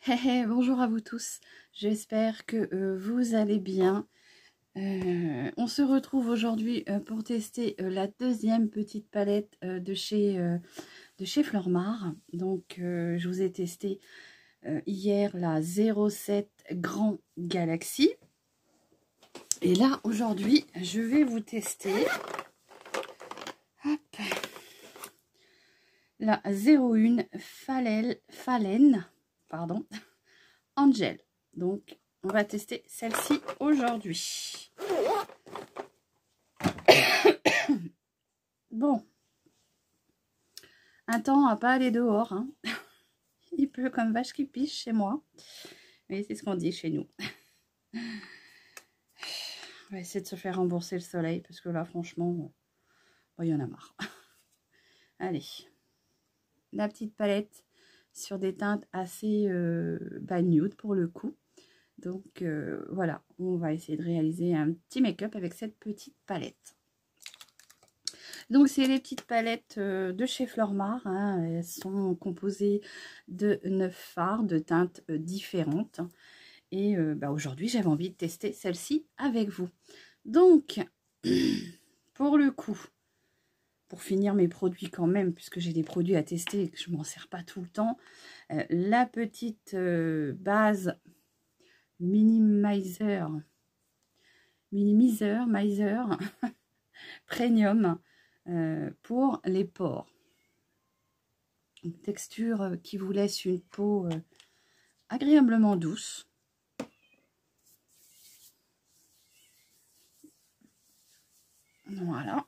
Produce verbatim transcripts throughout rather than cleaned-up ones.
Hey, hey, bonjour à vous tous, j'espère que euh, vous allez bien. Euh, on se retrouve aujourd'hui euh, pour tester euh, la deuxième petite palette euh, de chez, euh, de chez Flormar. Donc euh, je vous ai testé euh, hier la zéro sept Grand Galaxy. Et là aujourd'hui je vais vous tester hop, la zéro un Phalène, Phalène pardon, Angel. Donc on va tester celle-ci aujourd'hui. Bon, un temps à pas aller dehors, hein. Il pleut comme vache qui piche chez moi, mais c'est ce qu'on dit chez nous. On va essayer de se faire rembourser le soleil parce que là franchement bon, il y en a marre. Allez, la petite palette sur des teintes assez euh, bah, nude pour le coup. Donc euh, voilà, on va essayer de réaliser un petit make-up avec cette petite palette. Donc c'est les petites palettes de chez Flormar, hein. Elles sont composées de neuf fards de teintes différentes. Et euh, bah aujourd'hui j'avais envie de tester celle-ci avec vous. Donc pour le coup, pour finir mes produits quand même, puisque j'ai des produits à tester et que je ne m'en sers pas tout le temps, euh, la petite euh, base Minimizer, Minimizer, Mizer Premium. Euh, pour les pores, une texture euh, qui vous laisse une peau euh, agréablement douce. Voilà,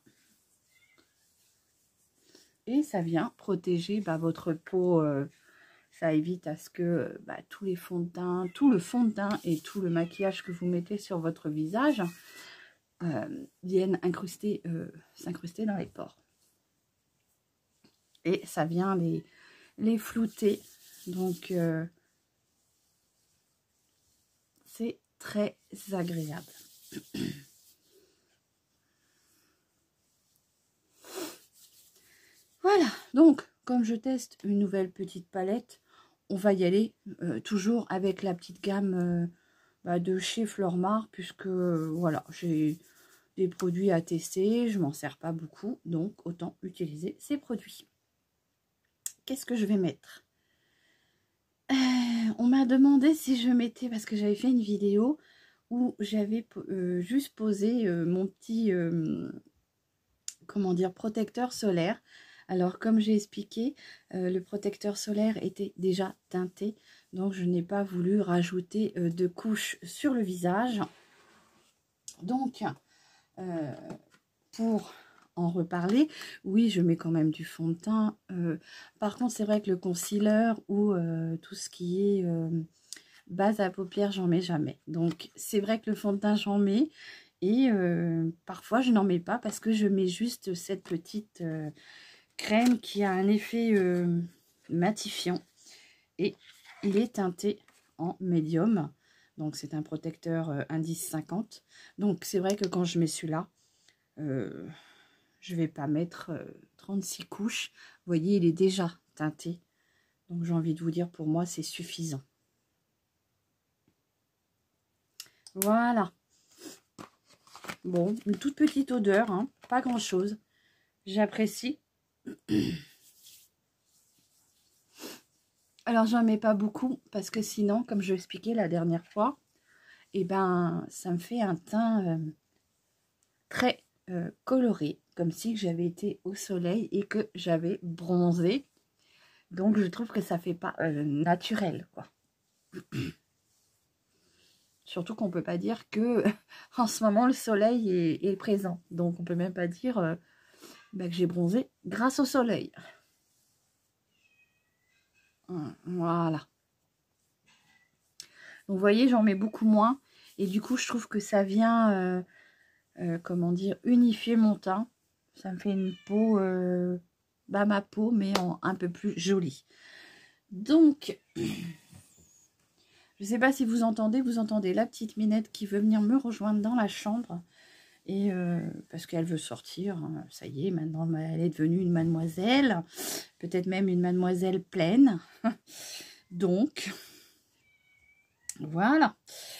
et ça vient protéger bah, votre peau. Euh, ça évite à ce que bah, tous les fonds de teint, tout le fond de teint et tout le maquillage que vous mettez sur votre visage euh, viennent incruster, euh, s'incruster dans les pores. Et ça vient les, les flouter. Donc, euh, c'est très agréable. Voilà, donc, comme je teste une nouvelle petite palette, on va y aller euh, toujours avec la petite gamme euh, bah, de chez Flormar, puisque, euh, voilà, j'ai des produits à tester, je m'en sers pas beaucoup, donc autant utiliser ces produits. Qu'est-ce que je vais mettre? euh, On m'a demandé si je mettais, parce que j'avais fait une vidéo où j'avais euh, juste posé euh, mon petit, euh, comment dire, protecteur solaire. Alors, comme j'ai expliqué, euh, le protecteur solaire était déjà teinté, donc je n'ai pas voulu rajouter euh, de couches sur le visage. Donc, euh, pour en reparler, oui, je mets quand même du fond de teint. Euh, par contre, c'est vrai que le concealer ou euh, tout ce qui est euh, base à paupières, j'en mets jamais. Donc, c'est vrai que le fond de teint, j'en mets. Et euh, parfois, je n'en mets pas parce que je mets juste cette petite... Euh, crème qui a un effet euh, matifiant et il est teinté en médium, donc c'est un protecteur euh, indice cinquante. Donc c'est vrai que quand je mets celui-là, euh, je vais pas mettre euh, trente-six couches. Vous voyez, il est déjà teinté, donc j'ai envie de vous dire, pour moi c'est suffisant. Voilà, bon, une toute petite odeur, hein, pas grand chose, j'apprécie. Alors, j'en mets pas beaucoup parce que sinon, comme je l'expliquais la dernière fois, eh ben, ça me fait un teint euh, très euh, coloré, comme si j'avais été au soleil et que j'avais bronzé. Donc, je trouve que ça fait pas euh, naturel, quoi. Surtout qu'on peut pas dire que en ce moment, le soleil est, est présent. Donc, on peut même pas dire euh, bah, que j'ai bronzé grâce au soleil. Voilà. Donc, vous voyez, j'en mets beaucoup moins. Et du coup, je trouve que ça vient, euh, euh, comment dire, unifier mon teint. Ça me fait une peau, euh, bah, ma peau, mais en un peu plus jolie. Donc, je ne sais pas si vous entendez, vous entendez la petite Minette qui veut venir me rejoindre dans la chambre. Et euh, parce qu'elle veut sortir, ça y est, maintenant elle est devenue une mademoiselle. Peut-être même une mademoiselle pleine. Donc... Voilà.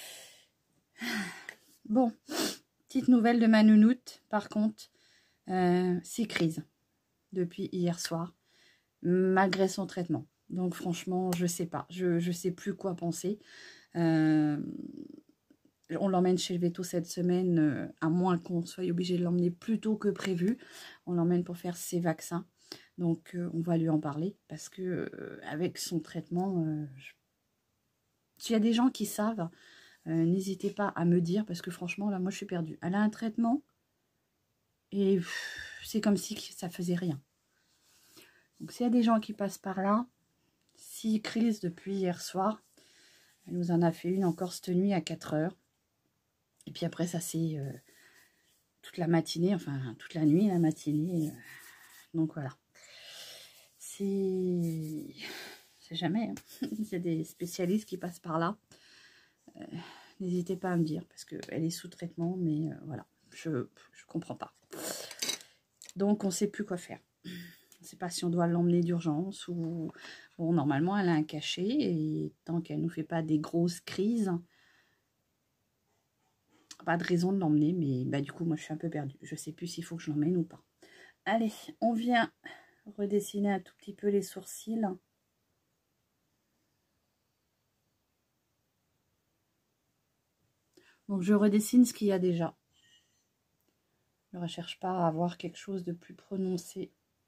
Bon, petite nouvelle de ma nounoute, par contre, euh, c'est crise depuis hier soir, malgré son traitement. Donc franchement, je sais pas, je je sais plus quoi penser. Euh, on l'emmène chez le véto cette semaine, euh, à moins qu'on soit obligé de l'emmener plus tôt que prévu. On l'emmène pour faire ses vaccins. Donc euh, on va lui en parler parce que euh, avec son traitement, euh, je... s'il y a des gens qui savent, euh, n'hésitez pas à me dire parce que franchement là moi je suis perdue. Elle a un traitement et c'est comme si ça faisait rien. Donc s'il y a des gens qui passent par là, si crise depuis hier soir, elle nous en a fait une encore cette nuit à quatre heures. Et puis après ça c'est euh, toute la matinée, enfin toute la nuit, la matinée. Euh, donc voilà. C'est... C'est jamais. Hein. Il y a des spécialistes qui passent par là. Euh, N'hésitez pas à me dire parce qu'elle est sous traitement, mais euh, voilà, je ne comprends pas. Donc on ne sait plus quoi faire. On ne sait pas si on doit l'emmener d'urgence ou... Bon, normalement, elle a un cachet et tant qu'elle ne nous fait pas des grosses crises, pas de raison de l'emmener, mais bah, du coup, moi, je suis un peu perdue. Je ne sais plus s'il faut que je l'emmène ou pas. Allez, on vient redessiner un tout petit peu les sourcils. Donc, je redessine ce qu'il y a déjà. Je ne recherche pas à avoir quelque chose de plus prononcé.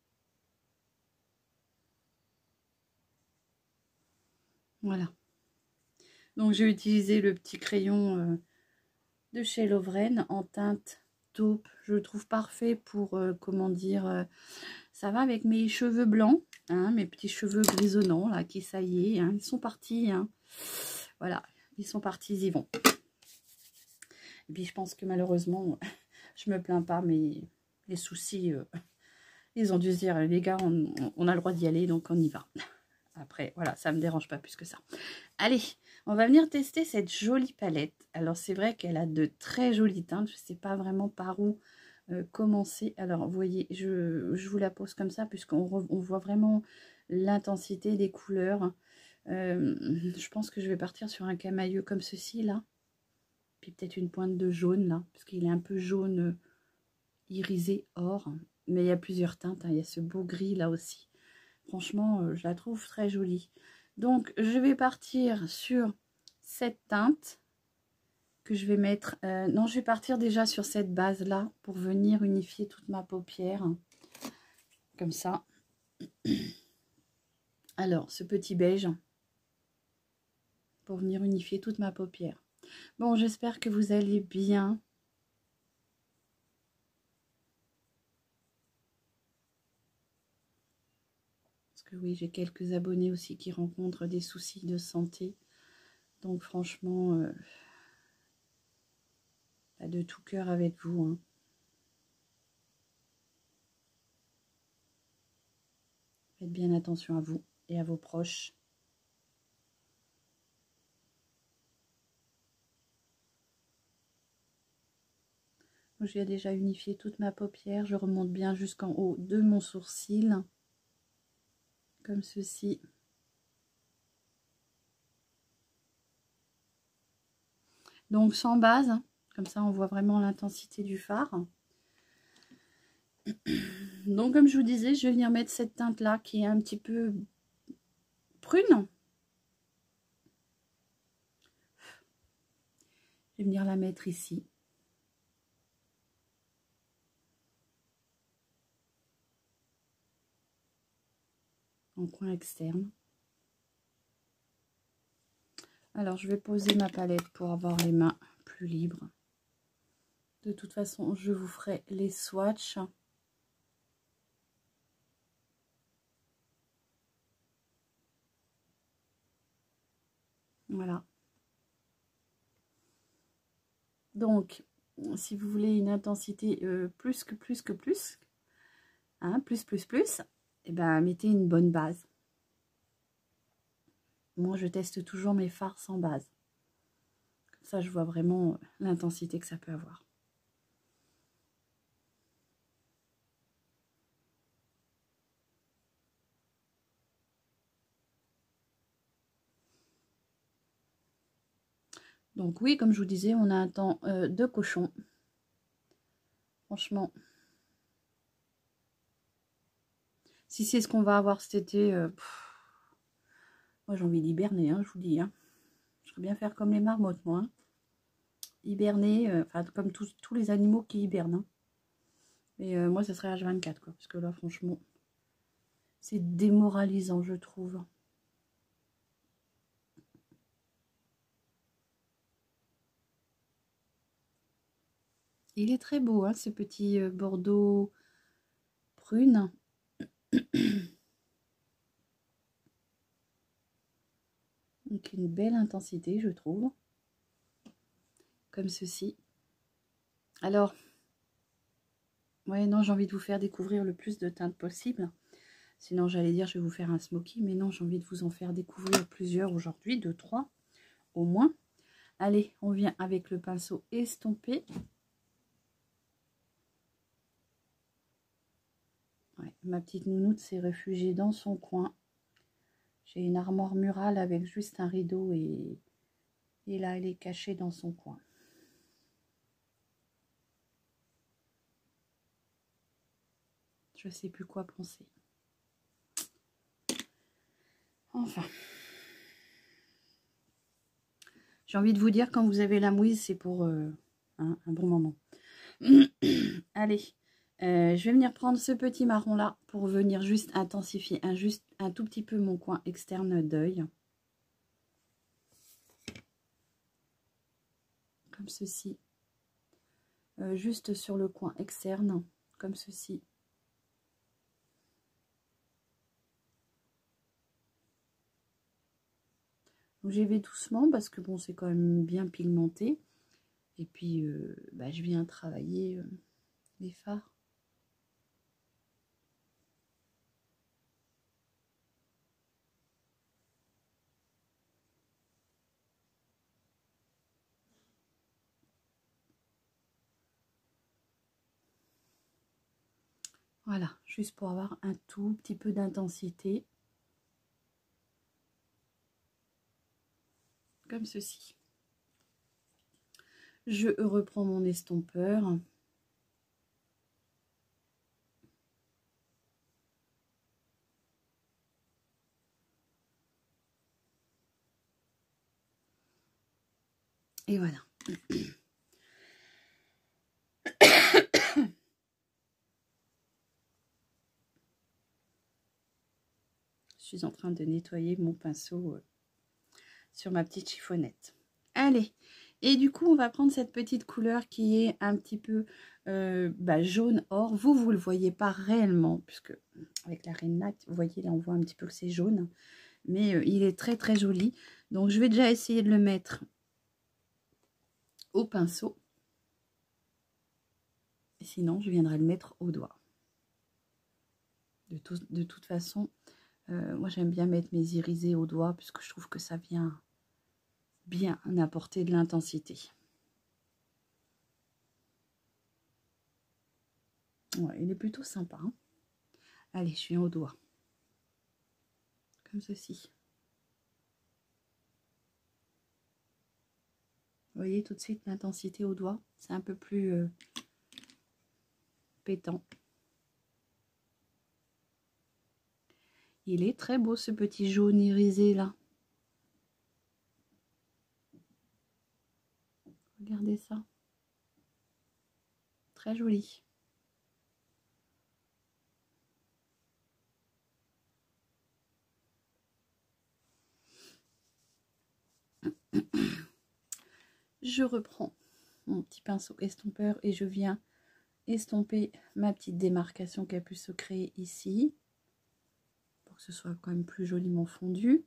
Voilà. Donc, j'ai utilisé le petit crayon euh, de chez Lovren en teinte taupe. Je le trouve parfait pour, euh, comment dire, euh, ça va avec mes cheveux blancs, hein, mes petits cheveux grisonnants, là, qui, ça y est, hein, ils sont partis. Hein. Voilà, ils sont partis, ils y vont. Et puis, je pense que malheureusement, je me plains pas, mais les soucis, euh, ils ont dû se dire, les gars, on, on a le droit d'y aller, donc on y va. Après, voilà, ça ne me dérange pas plus que ça. Allez, on va venir tester cette jolie palette. Alors, c'est vrai qu'elle a de très jolies teintes. Je ne sais pas vraiment par où euh, commencer. Alors, vous voyez, je, je vous la pose comme ça, puisqu'on on voit vraiment l'intensité des couleurs. Euh, je pense que je vais partir sur un camailleux comme ceci, là. Puis peut-être une pointe de jaune, là, parce qu'il est un peu jaune euh, irisé or. Mais il y a plusieurs teintes. Hein. Il y a ce beau gris, là aussi. Franchement, euh, je la trouve très jolie. Donc, je vais partir sur cette teinte que je vais mettre. Euh, non, je vais partir déjà sur cette base-là pour venir unifier toute ma paupière. Comme ça. Alors, ce petit beige pour venir unifier toute ma paupière. Bon, j'espère que vous allez bien. Que oui, j'ai quelques abonnés aussi qui rencontrent des soucis de santé. Donc franchement, euh, de tout cœur avec vous. Hein. Faites bien attention à vous et à vos proches. J'ai déjà unifié toute ma paupière. Je remonte bien jusqu'en haut de mon sourcil. Comme ceci. Donc sans base, comme ça on voit vraiment l'intensité du fard. Donc comme je vous disais, je vais venir mettre cette teinte là qui est un petit peu prune. Je vais venir la mettre ici. En coin externe. Alors je vais poser ma palette pour avoir les mains plus libres. De toute façon, je vous ferai les swatchs. Voilà. Donc, si vous voulez une intensité euh, plus que plus que plus, hein, plus plus plus, et eh ben mettez une bonne base. Moi, je teste toujours mes fards sans base. Comme ça, je vois vraiment l'intensité que ça peut avoir. Donc oui, comme je vous disais, on a un temps euh, de cochon. Franchement. Si c'est ce qu'on va avoir cet été, euh, pff, moi j'ai envie d'hiberner, hein, je vous dis. Hein. Je voudrais bien faire comme les marmottes, moi. Hein. Hiberner, euh, enfin comme tous, tous les animaux qui hibernent. Hein. Mais euh, moi, ça serait H vingt-quatre, quoi. Parce que là, franchement, c'est démoralisant, je trouve. Il est très beau, hein, ce petit euh, bordeaux prune. Donc, une belle intensité, je trouve. Comme ceci. Alors, ouais, non, j'ai envie de vous faire découvrir le plus de teintes possible. Sinon, j'allais dire, je vais vous faire un smoky. Mais non, j'ai envie de vous en faire découvrir plusieurs aujourd'hui, deux, trois au moins. Allez, on vient avec le pinceau estompé. Ouais, ma petite nounoute s'est réfugiée dans son coin. J'ai une armoire murale avec juste un rideau et, et là, elle est cachée dans son coin. Je sais plus quoi penser. Enfin. J'ai envie de vous dire, quand vous avez la mouise, c'est pour euh, hein, un bon moment. Allez, euh, je vais venir prendre ce petit marron là pour venir juste intensifier un, juste, un tout petit peu mon coin externe d'œil. Comme ceci. Euh, juste sur le coin externe, comme ceci. J'y vais doucement parce que bon, c'est quand même bien pigmenté. Et puis, euh, bah, je viens travailler euh, les fards. Voilà, juste pour avoir un tout petit peu d'intensité. Comme ceci. Je reprends mon estompeur. Et voilà. Je suis en train de nettoyer mon pinceau sur ma petite chiffonnette. Allez, et du coup, on va prendre cette petite couleur qui est un petit peu euh, bah, jaune or. Vous, vous ne le voyez pas réellement, puisque avec la Reine, vous voyez, là, on voit un petit peu que c'est jaune. Mais euh, il est très, très joli. Donc, je vais déjà essayer de le mettre au pinceau. Et sinon, je viendrai le mettre au doigt. De, tout, de toute façon, euh, moi, j'aime bien mettre mes irisés au doigt, puisque je trouve que ça vient bien apporter de l'intensité. Ouais, il est plutôt sympa. Hein. Allez, je viens au doigt. Comme ceci. Vous voyez tout de suite l'intensité au doigt. C'est un peu plus euh, pétant. Il est très beau ce petit jaune irisé là. Regardez ça. Très joli. Je reprends mon petit pinceau estompeur et je viens estomper ma petite démarcation qui a pu se créer ici. Pour que ce soit quand même plus joliment fondu.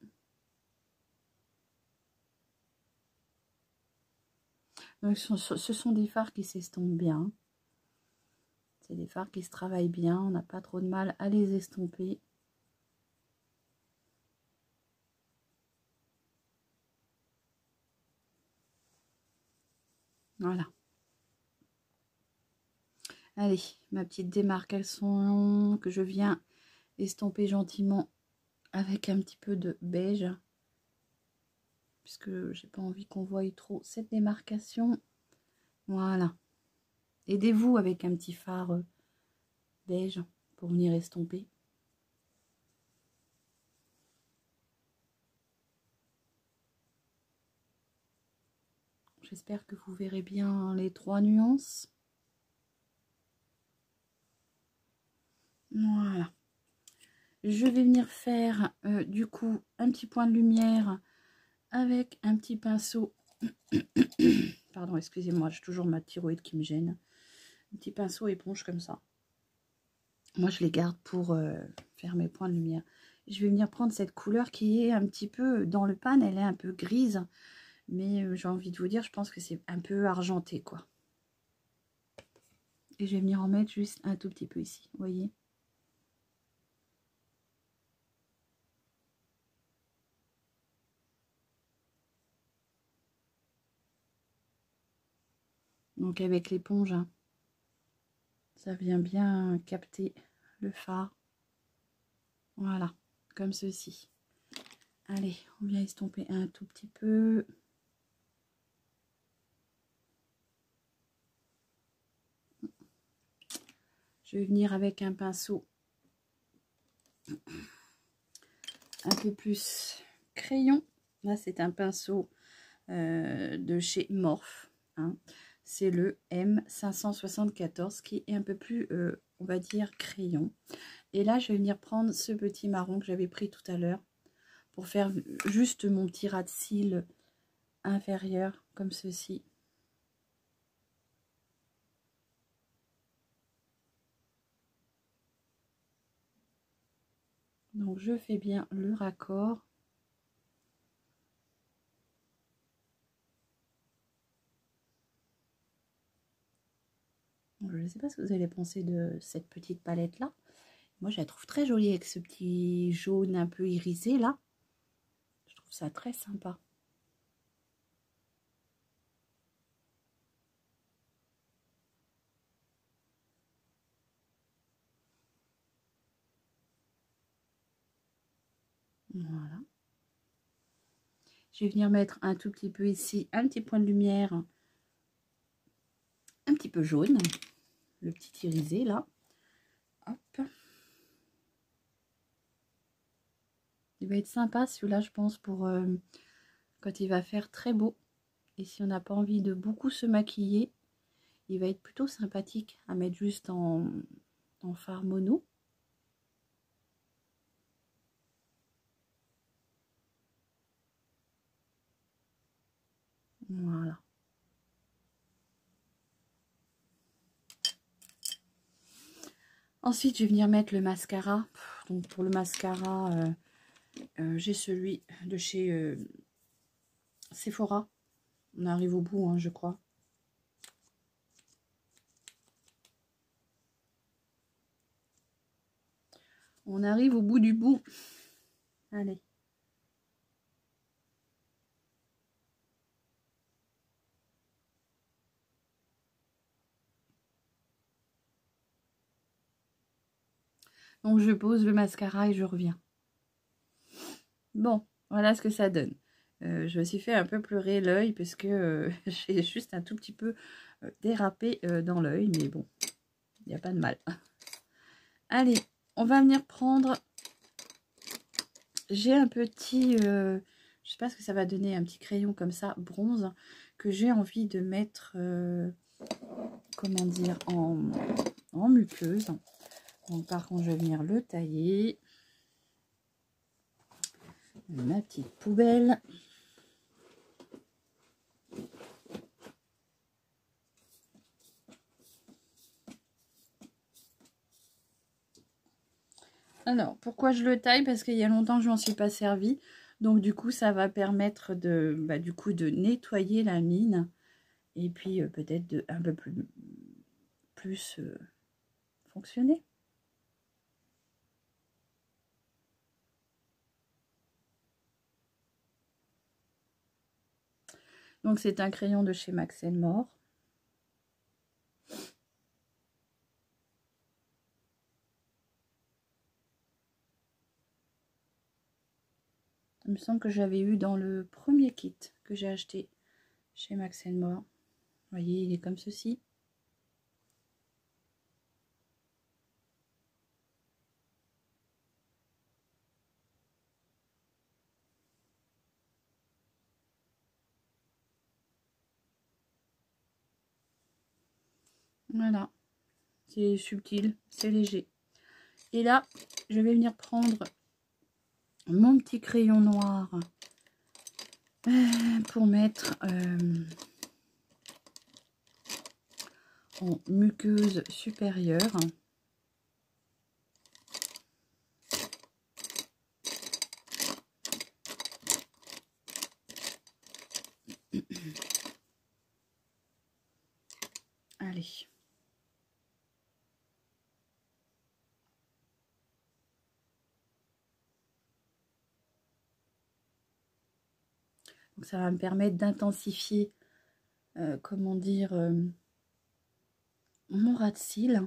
Donc, ce sont des fards qui s'estompent bien. C'est des fards qui se travaillent bien. On n'a pas trop de mal à les estomper. Voilà. Allez, ma petite démarcation que je viens estomper gentiment avec un petit peu de beige. puisque j'ai pas envie qu'on voie trop cette démarcation. Voilà. Aidez-vous avec un petit fard euh, beige pour venir estomper. J'espère que vous verrez bien les trois nuances. Voilà. Je vais venir faire euh, du coup un petit point de lumière avec un petit pinceau. Pardon, excusez-moi, j'ai toujours ma thyroïde qui me gêne. Un petit pinceau éponge comme ça. Moi, je les garde pour euh, faire mes points de lumière. Je vais venir prendre cette couleur qui est un petit peu dans le pan. Elle est un peu grise. Mais euh, j'ai envie de vous dire, je pense que c'est un peu argenté, quoi. Et je vais venir en mettre juste un tout petit peu ici, vous voyez. Donc avec l'éponge, hein, ça vient bien capter le fard. Voilà, comme ceci. Allez, on vient estomper un tout petit peu. Je vais venir avec un pinceau un peu plus crayon. Là, c'est un pinceau euh, de chez Morphe. Hein. C'est le M cinq cent soixante-quatorze qui est un peu plus, euh, on va dire, crayon. Et là, je vais venir prendre ce petit marron que j'avais pris tout à l'heure pour faire juste mon petit ras de cils inférieur, comme ceci. Donc, je fais bien le raccord. Je ne sais pas ce que vous allez penser de cette petite palette là. Moi, je la trouve très jolie avec ce petit jaune un peu irisé là. Je trouve ça très sympa. Voilà. Je vais venir mettre un tout petit peu ici, un petit point de lumière, un petit peu jaune, le petit irisé là. Hop. Il va être sympa celui-là, je pense, pour euh, quand il va faire très beau. Et si on n'a pas envie de beaucoup se maquiller, il va être plutôt sympathique à mettre juste en, en fard mono. Voilà. Ensuite, je vais venir mettre le mascara. Donc, pour le mascara, euh, euh, j'ai celui de chez euh, Sephora. On arrive au bout, hein, je crois. On arrive au bout du bout. Allez. Donc, je pose le mascara et je reviens. Bon, voilà ce que ça donne. Euh, je me suis fait un peu pleurer l'œil parce que euh, j'ai juste un tout petit peu euh, dérapé euh, dans l'œil. Mais bon, il n'y a pas de mal. Allez, on va venir prendre... J'ai un petit... Euh, je sais pas ce que ça va donner, un petit crayon comme ça, bronze, que j'ai envie de mettre... Euh, comment dire, en, en muqueuse. Donc par contre, je vais venir le tailler. Ma petite poubelle. Alors, pourquoi je le taille? Parce qu'il y a longtemps que je m'en suis pas servi. Donc du coup, ça va permettre de, bah, du coup, de nettoyer la mine. Et puis euh, peut-être de un peu plus, plus euh, fonctionner. Donc c'est un crayon de chez Max and More. me semble que j'avais eu dans le premier kit que j'ai acheté chez Max and More. Vous voyez, il est comme ceci. Voilà, c'est subtil, c'est léger. Et là, je vais venir prendre mon petit crayon noir euh, pour mettre euh, en muqueuse supérieure. Allez. Donc ça va me permettre d'intensifier, euh, comment dire, euh, mon ras de cils.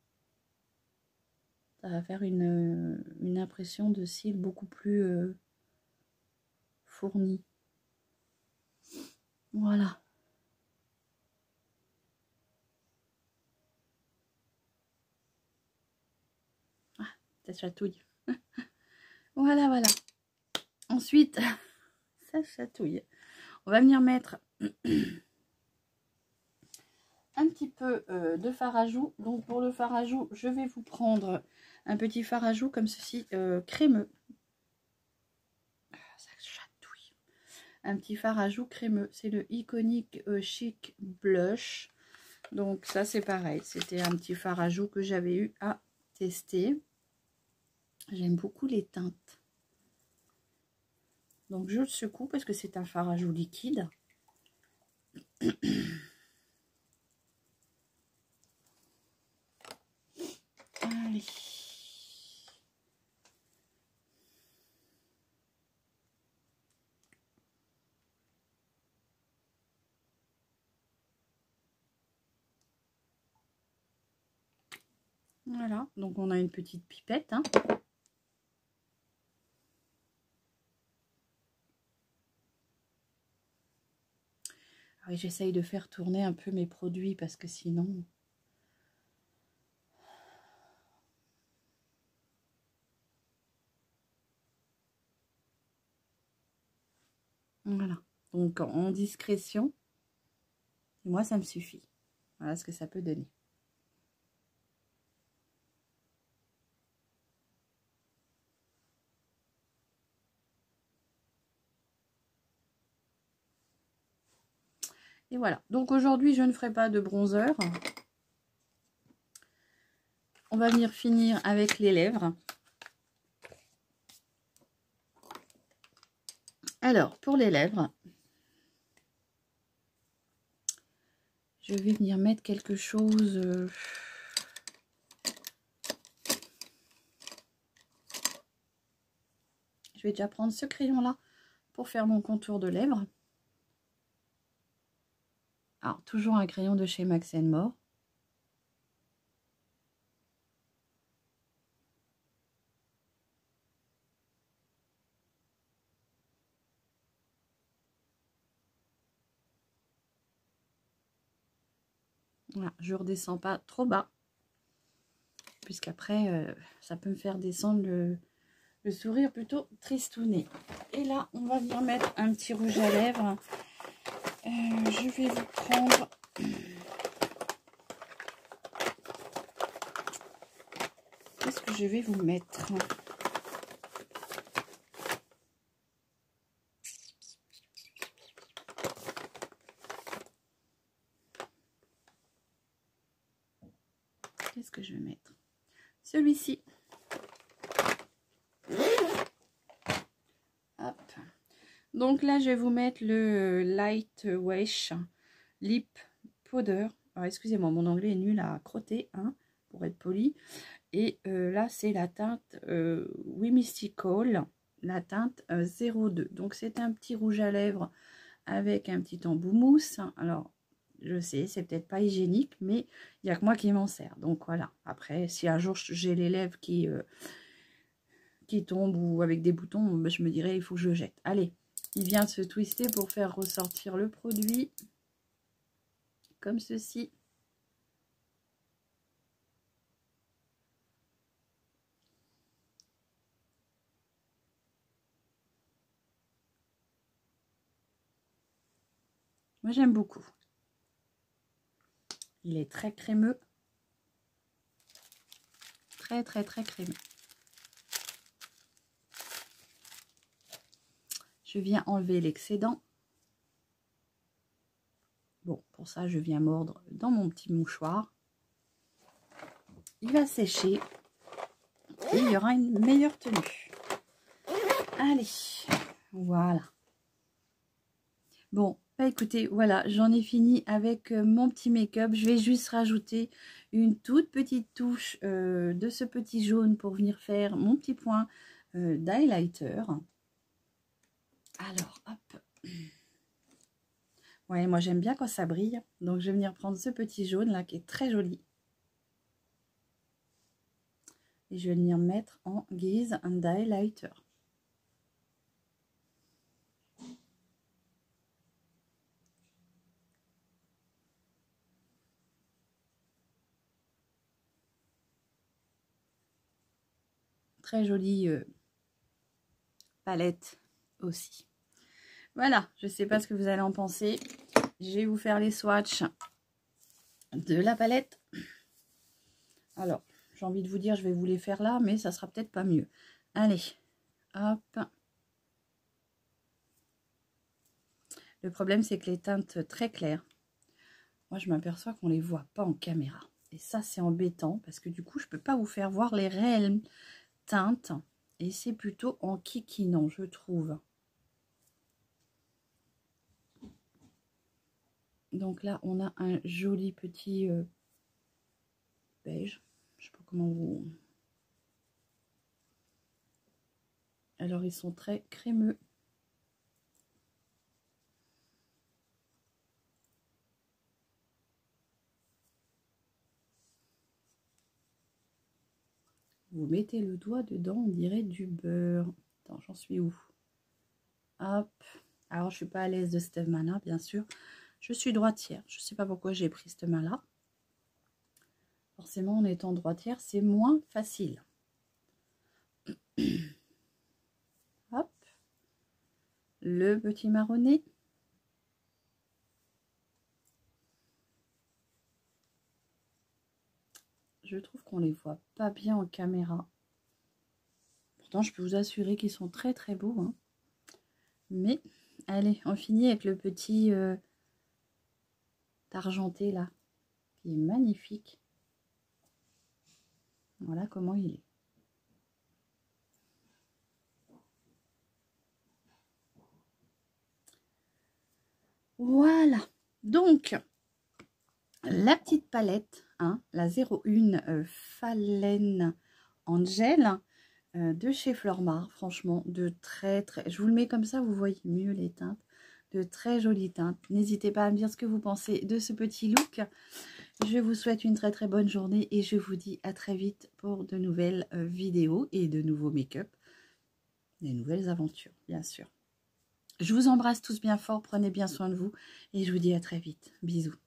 Ça va faire une, une impression de cils beaucoup plus euh, fournie. Voilà. Ah, ça chatouille. Voilà, voilà. Ensuite, ça chatouille. On va venir mettre un petit peu euh, de fard à joues. Donc pour le fard à joues, je vais vous prendre un petit fard à joues comme ceci, euh, crémeux. Ça chatouille. Un petit fard à joues crémeux. C'est le Iconic euh, Chic Blush. Donc ça c'est pareil. C'était un petit fard à joues que j'avais eu à tester. J'aime beaucoup les teintes. Donc je le secoue parce que c'est un fard à joues liquide. Allez. Voilà, donc on a une petite pipette. Hein. Alors, j'essaye de faire tourner un peu mes produits parce que sinon... Voilà, donc en discrétion, et moi ça me suffit. Voilà ce que ça peut donner. Et voilà, donc aujourd'hui je ne ferai pas de bronzer. On va venir finir avec les lèvres. Alors, pour les lèvres, je vais venir mettre quelque chose... Euh, je vais déjà prendre ce crayon-là pour faire mon contour de lèvres. Alors, toujours un crayon de chez Max and More. Voilà, je redescends pas trop bas, puisqu'après, euh, ça peut me faire descendre le, le sourire plutôt tristouné. Et là, on va venir mettre un petit rouge à lèvres. Euh, je vais vous prendre... Qu'est-ce que je vais vous mettre? Qu'est-ce que je vais mettre? Celui-ci. Hop. Donc là, je vais vous mettre le Light Wash Lip Powder. Alors, excusez-moi, mon anglais est nul à crotter, hein, pour être poli. Et euh, là, c'est la teinte euh, We Mystical, la teinte euh, zéro deux. Donc, c'est un petit rouge à lèvres avec un petit embout mousse. Alors, je sais, c'est peut-être pas hygiénique, mais il n'y a que moi qui m'en sers. Donc, voilà. Après, si un jour j'ai les lèvres qui... Euh, qui tombe ou avec des boutons, ben, je me dirais, il faut que je le jette. Allez, il vient de se twister pour faire ressortir le produit. Comme ceci. Moi, j'aime beaucoup. Il est très crémeux. Très, très, très crémeux. Je viens enlever l'excédent. Bon, pour ça, je viens mordre dans mon petit mouchoir. Il va sécher. Et il y aura une meilleure tenue. Allez, voilà. Bon, bah écoutez, voilà, j'en ai fini avec mon petit make-up. Je vais juste rajouter une toute petite touche euh, de ce petit jaune pour venir faire mon petit point euh, d'highlighter. Alors, hop. Ouais, moi j'aime bien quand ça brille. Donc je vais venir prendre ce petit jaune là qui est très joli. Et je vais venir mettre en guise d'highlighter. Très jolie euh, palette aussi. Voilà, je ne sais pas ce que vous allez en penser. Je vais vous faire les swatchs de la palette. Alors, j'ai envie de vous dire, je vais vous les faire là, mais ça sera peut-être pas mieux. Allez, hop. Le problème, c'est que les teintes très claires, moi, je m'aperçois qu'on ne les voit pas en caméra. Et ça, c'est embêtant, parce que du coup, je ne peux pas vous faire voir les réelles teintes. Et c'est plutôt en kikinant, je trouve. Donc là, on a un joli petit euh, beige. Je ne sais pas comment vous... Alors, ils sont très crémeux. Vous mettez le doigt dedans, on dirait du beurre. Attends, j'en suis où? Hop. Alors, je suis pas à l'aise de cette main-là, bien sûr. Je suis droitière. Je ne sais pas pourquoi j'ai pris cette main-là. Forcément, en étant droitière, c'est moins facile. Hop. Le petit marronné. Je trouve qu'on les voit pas bien en caméra. Pourtant, je peux vous assurer qu'ils sont très très beaux. Hein. Mais, allez, on finit avec le petit euh, argenté là, qui est magnifique. Voilà comment il est. Voilà. Donc, la petite palette, hein, la zéro un euh, Fallen Angel euh, de chez Flormar. Franchement, de très très... Je vous le mets comme ça, vous voyez mieux les teintes. De très jolies teintes. N'hésitez pas à me dire ce que vous pensez de ce petit look. Je vous souhaite une très très bonne journée et je vous dis à très vite pour de nouvelles euh, vidéos et de nouveaux make-up. Des nouvelles aventures, bien sûr. Je vous embrasse tous bien fort, prenez bien soin de vous et je vous dis à très vite. Bisous.